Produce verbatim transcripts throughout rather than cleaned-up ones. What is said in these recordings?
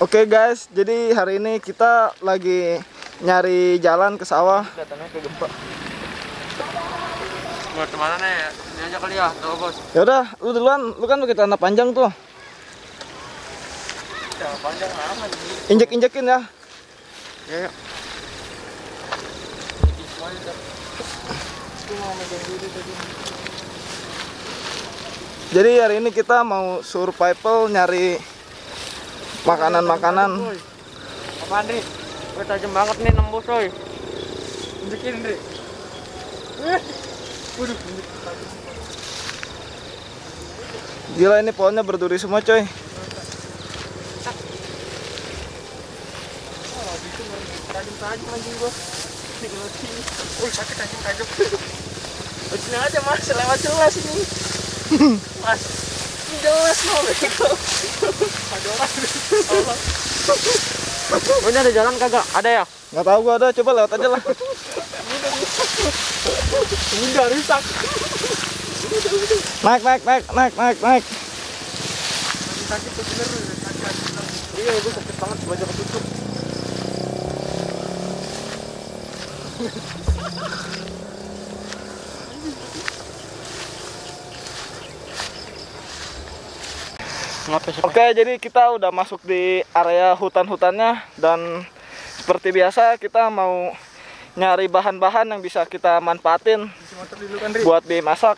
Oke guys, jadi hari ini kita lagi nyari jalan ke sawah. Datangnya ke gempa. Mau kemana nih? Ini aja kali ya, tuh bos. Ya udah, lu duluan, lu kan pakai celana panjang tuh. Celana panjang lama nih. Injek-injekin ya. Ya, ya. Jadi hari ini kita mau survival nyari makanan-makanan. Apaan, Dri? Gue tajam banget nih nembus, coy. Injekin, Dri. Waduh, Gila, ini pohonnya berduri semua, coy. tajam-tajam anjing gua. Oh, sakit anjing tajam. Oh, sini aja mas, lewat jelas ini. Mas, ini jelas loh. Ada orang. Oh, ini ada jalan kagak? Ada ya? Nggak tahu gua, ada, coba lewat aja lah. Ini udah rusak. Naik, naik, naik, naik, naik, naik. Sakit tuh bener. Iya, gua sakit banget baju ketutup. Oke, jadi kita udah masuk di area hutan-hutannya. Dan seperti biasa kita mau nyari bahan-bahan yang bisa kita manfaatin buat dimasak.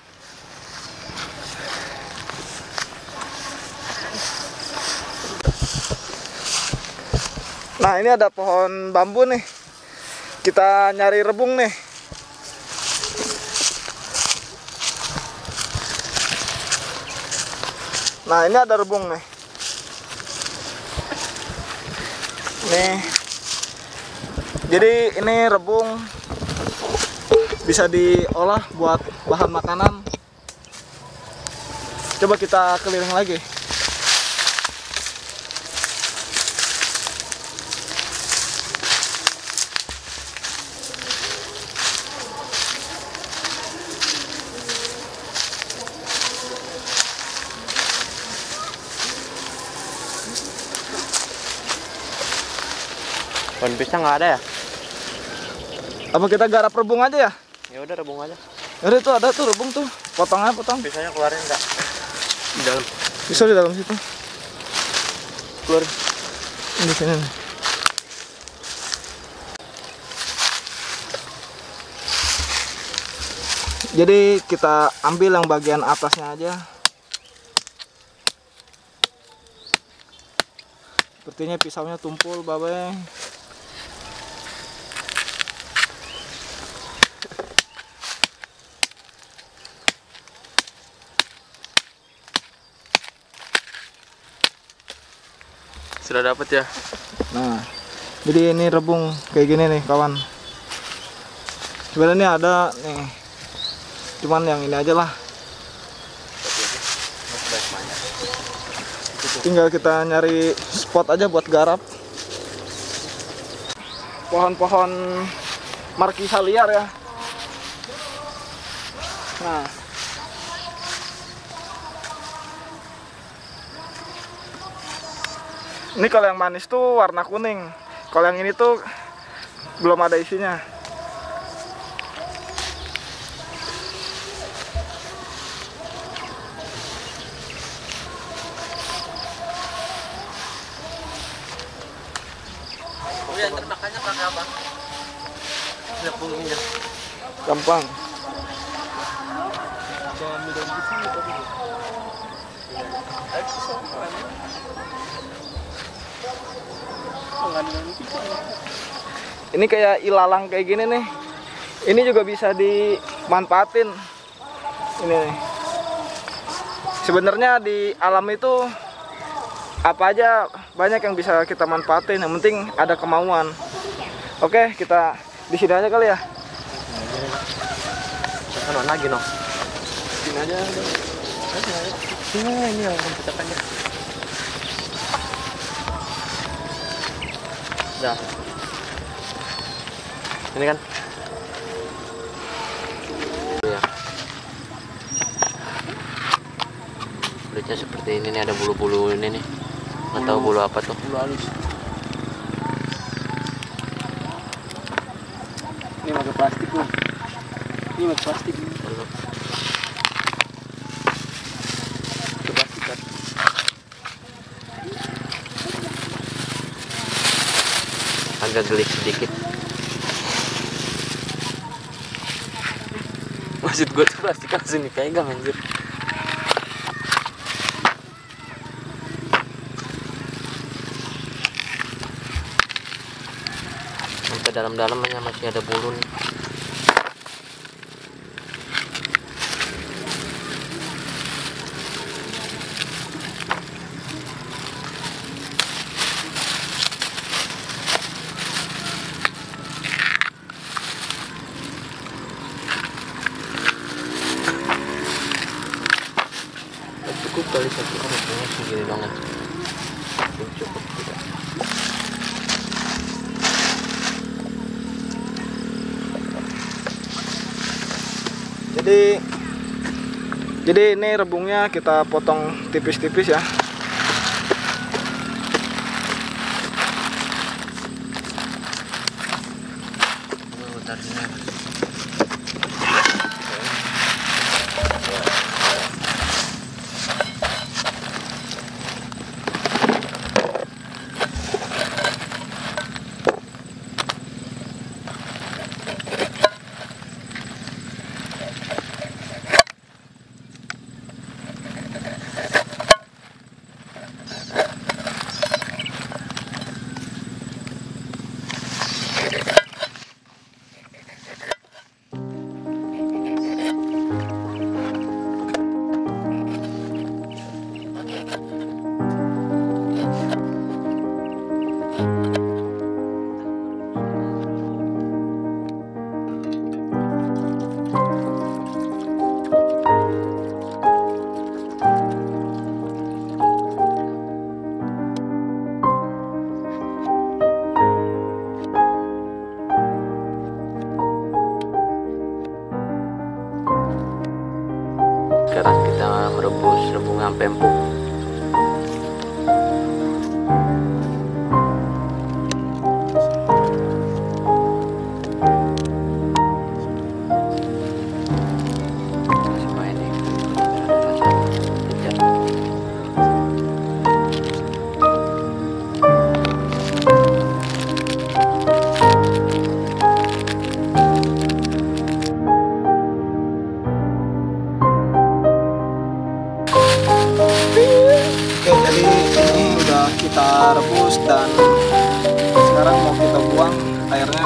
Nah, ini ada pohon bambu nih. Kita nyari rebung nih. Nah, ini ada rebung nih. Nih. Jadi ini rebung bisa diolah buat bahan makanan. Coba kita keliling lagi. Pohon pisang nggak ada ya? Apa kita garap rebung aja ya? Ya udah rebung aja. Udah, itu ada tuh rebung tuh. Potong aja, potong. Pisangnya keluarin nggak? Di dalam. Bisa di dalam situ. Keluarin. Di sini nih. Jadi kita ambil yang bagian atasnya aja. Sepertinya pisaunya tumpul, babe. Sudah dapat ya? Nah, jadi ini rebung kayak gini nih, kawan. Sebenarnya ada nih, cuman yang ini aja lah. Tinggal kita nyari spot aja buat garap. Pohon-pohon markisa liar ya. Nah, ini kalau yang manis tuh warna kuning. Kalau yang ini tuh belum ada isinya. Oh ya, termakannya pakai apa? Ada punggungnya. Gampang. Ini kayak ilalang kayak gini nih. Ini juga bisa dimanfaatin. Ini nih. Sebenarnya di alam itu apa aja banyak yang bisa kita manfaatin. Yang penting ada kemauan. Oke, kita di sini aja kali ya. Kan lagi noh. Sini aja. Ini ini yang petakannya. Dah. Ini kan. Ya. Kulitnya seperti ini nih, ada bulu-bulu ini nih. Nggak tahu bulu apa tuh. Bulu halus. Ini pakai plastik loh. Ini pakai plastik. Bulu. Pakai plastik kan. Agak gelik sedikit. Maksud gue tuh plastik langsung dipegang anjir. Sampai dalam-dalamnya masih ada bulu nih. Cukup kali satu harusnya segini banget. Cukup tidak. Jadi jadi ini rebungnya kita potong tipis-tipis ya. Sekarang kita merebus rebung sampai empuk. Supaya ini ada rasa kecap. Oke, jadi ini udah kita rebus dan sekarang mau kita buang airnya.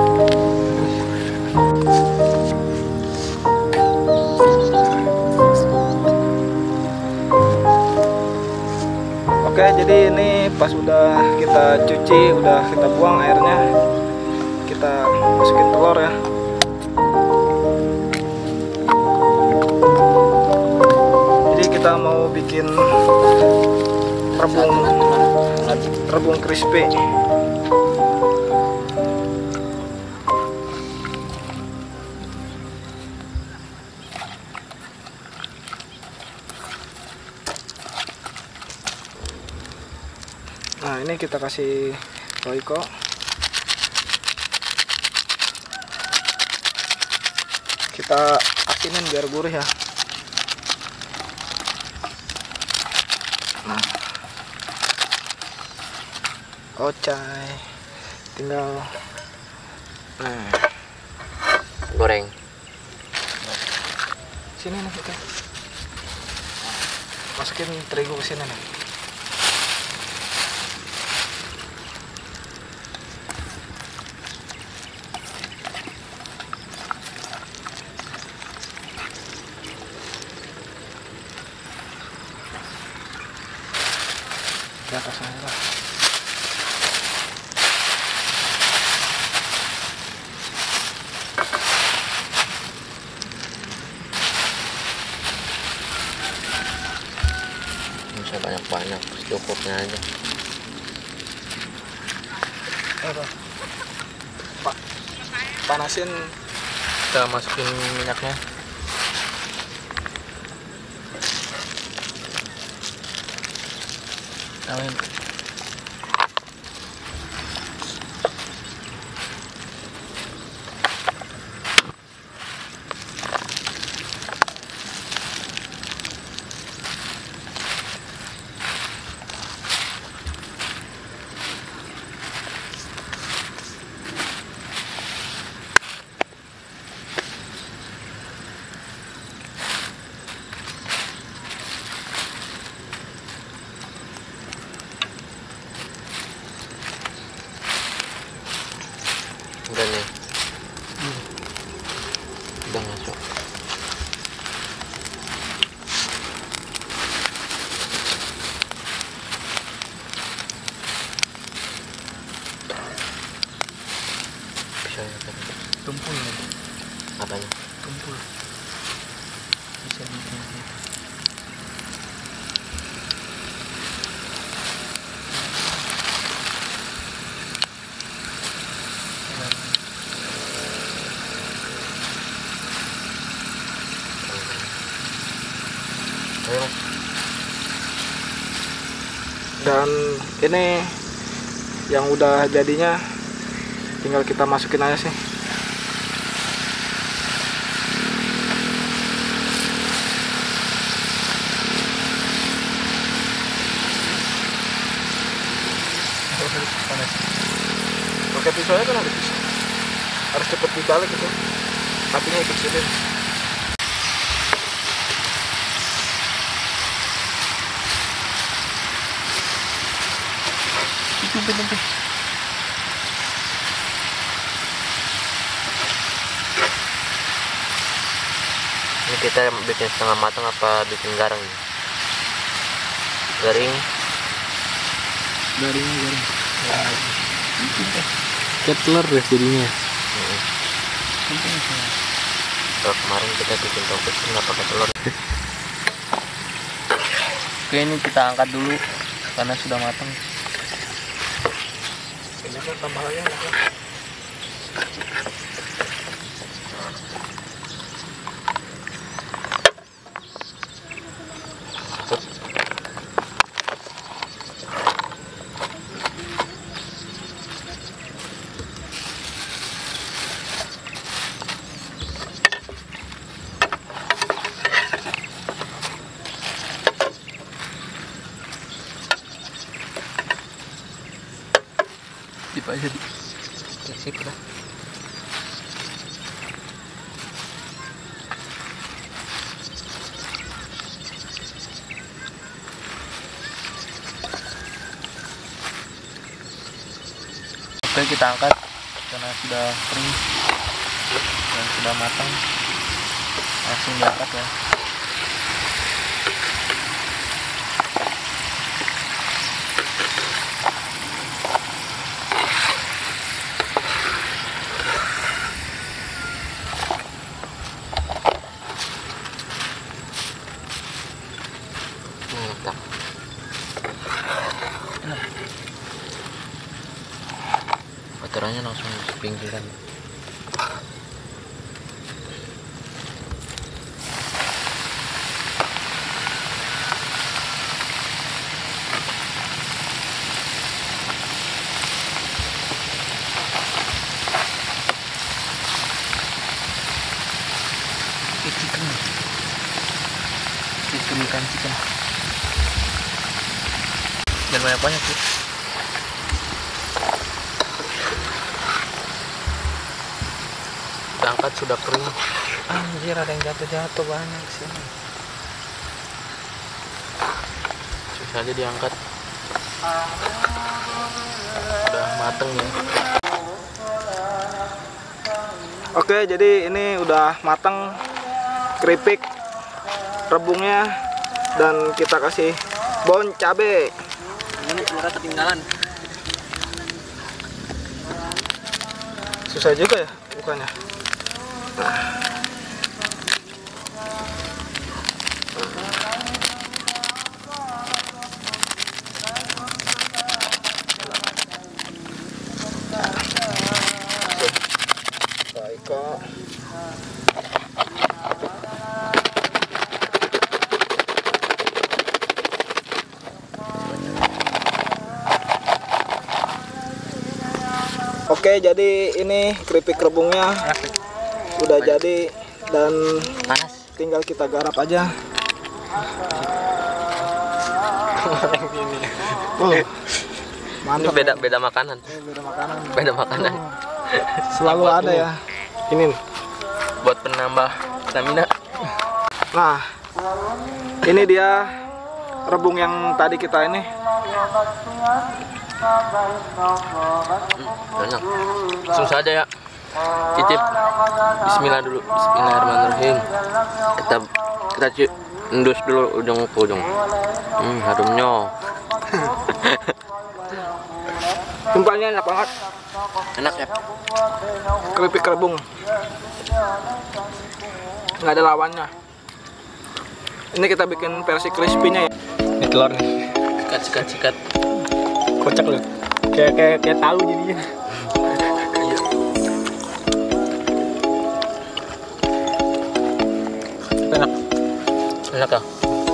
Oke, jadi ini pas udah kita cuci, udah kita buang airnya, kita masukin telur ya. Jadi kita mau bikin rebung rebung crispy. Nah, ini kita kasih Royco. Kita asinin biar gurih ya. Nah, ocai tinggal nah Goreng. sini nih kita masukin terigu ke sini nih. Di atas aja lah. Bisa banyak-banyak, secukupnya aja. Apa? Pak, panasin. Kita masukin minyaknya. Amin. Udah nih. Udah masuk. Bisa ya kan? Tumpul ya. Apanya? Tumpul. Bisa ditumpul. Ayo Mas. Dan ini yang udah jadinya tinggal kita masukin aja sih. Panas. Pakai pisaunya kan ada pisau. Harus cepet dibalik gitu. Apinya ikut sini. Tumpul tumpul. Ini kita bikin setengah matang apa bikin garing? Garing. Garingnya garing. Kayak telur deh jadinya. Mm-hmm. Kalau kemarin kita bikin tahu kecil nggak pakai telur. Oke, ini kita angkat dulu karena sudah matang. Ini kan tambahannya enak lah. Sip aja di. Sip lah. Oke, kita angkat karena sudah kering dan sudah matang. Langsung diangkat ya. Mantap. Kotorannya langsung di pinggiran. Chicken. Chicken ikan chicken. Jangan banyak-banyak sih. Kita angkat sudah kering. Anjir, ada yang jatuh-jatuh banyak sih. Susah aja diangkat. Udah mateng ya. Oke, jadi ini udah matang keripik rebungnya dan kita kasih bon cabe. Ini telurnya ketinggalan. Susah juga ya bukannya. Baik kok. Oke, jadi ini keripik rebungnya udah jadi dan Panas. tinggal kita garap aja. Oh, Ini mantap. beda beda makanan. Beda makanan. Beda makanan. Selalu ada ya. Ini buat penambah stamina. Nah, ini dia rebung yang tadi kita ini. Enak. Langsung saja ya. Cicip. Bismillah dulu. Bismillahirrahmanirrahim. Kita kita cip endus dulu ujung ke ujung. Hmm, harumnya. Tumpahnya enak banget. Enak ya. Keripik rebung. Nggak ada lawannya. Ini kita bikin versi crispy-nya ya. Ini telur nih. Sikat sikat sikat. Kocak loh. Kayak kayak kayak tahu jadinya. Enak. Enak ya.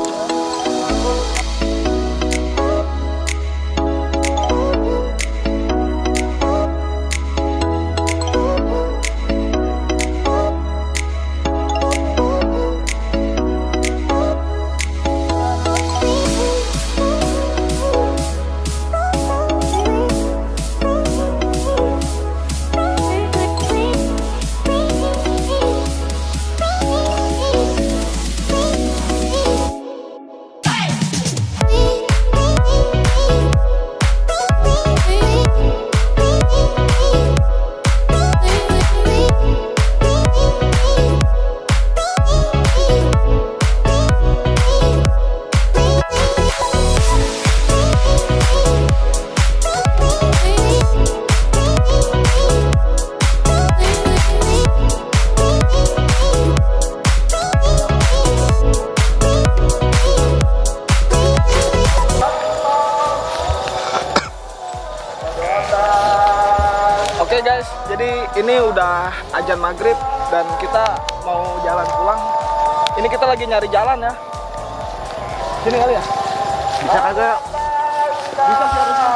Oke guys, jadi ini udah azan maghrib dan kita mau jalan pulang. Ini kita lagi nyari jalan ya. Sini kali ya? Bisa kagak? Bisa sih harusnya.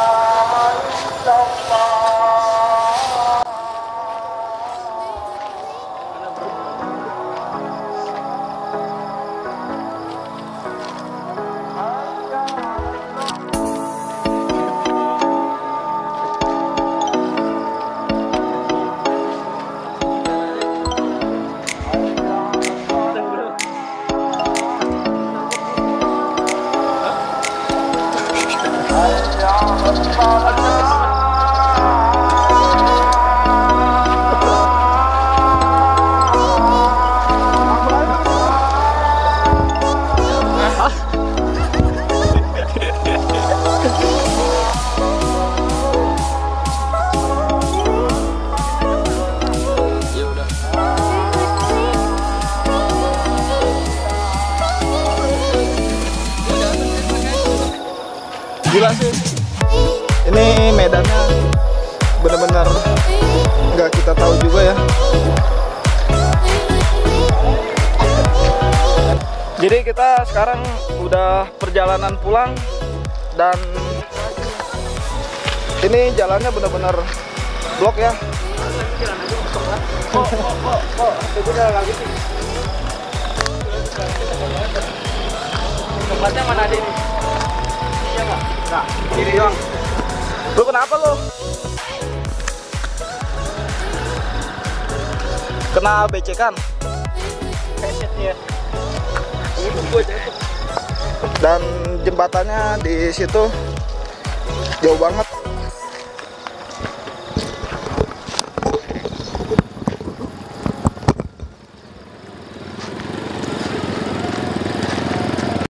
Gila sih, ini medannya benar-benar nggak kita tahu juga ya. Jadi kita sekarang udah perjalanan pulang dan ini jalannya benar-benar blok ya. Tempatnya mana ada ini? Iya nggak? Nggak. Kiri doang. Lu kenapa lu? Kena becekan? Headsetnya. Dan jembatannya di situ jauh banget.